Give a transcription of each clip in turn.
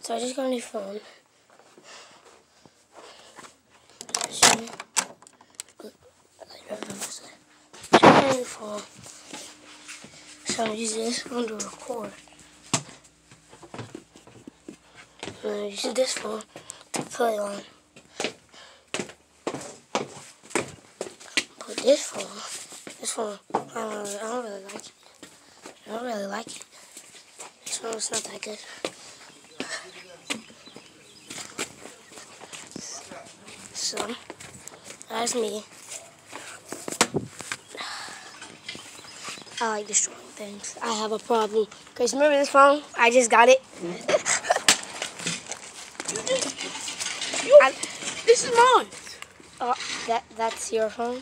So I just got a new phone. So I'm using this phone to record. And I'm using this phone to play on. But this phone, I don't really like it. I don't really like it. This phone's not that good. So, that's me. I like destroying things. I have a problem. Because remember this phone? I just got it. This is mine. Oh, that's your phone?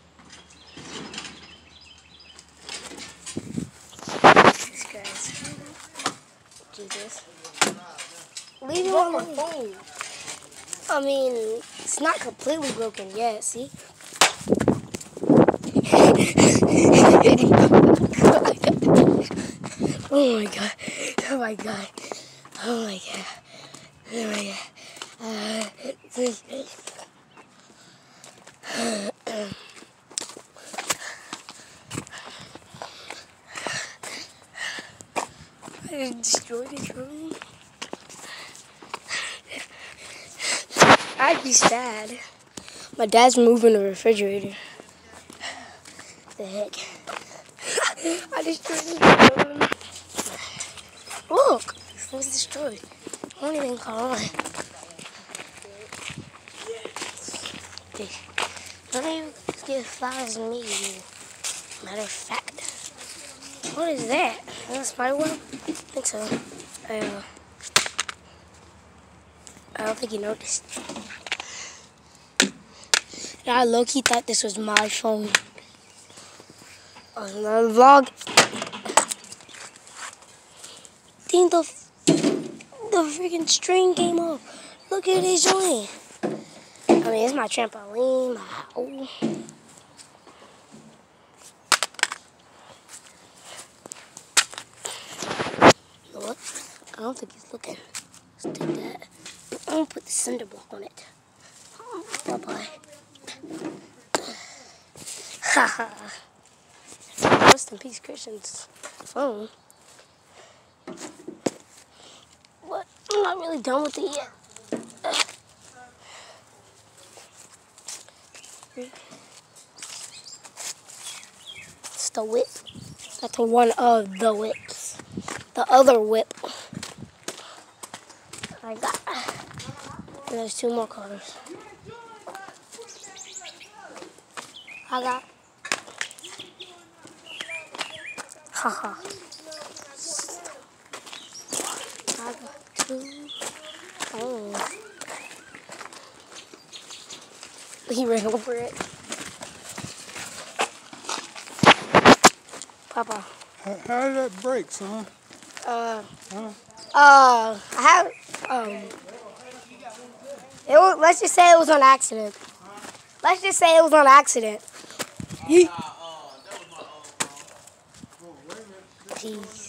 This guy's Jesus. Leave it on my phone. I mean, it's not completely broken yet, see? Oh my god. Oh my god. Oh my god. Oh my god. I destroyed it for me. I'd be sad. My dad's moving the refrigerator. The heck? I destroyed it. Look, it was destroyed. I won't even call on. Don't even get flowers than me. Matter of fact. What is that? Is that a spider web? I think so. I don't think you noticed. I low-key thought this was my phone. On another vlog. Dang, the freaking string came off. Look at this joint. I mean, it's my trampoline. Oh. You know what? I don't think he's looking. Let's take that. I'm gonna put the cinder block on it. Bye-bye. Haha. Rest in peace, Christian's phone. What? I'm not really done with it yet. It's the whip. That's one of the whips. The other whip. I got. And there's two more cars. I got. Haha. I got two. Oh. He ran over it. Papa. How did that break, son? I have, let's just say it was on accident. Let's just say it was on accident. Jeez.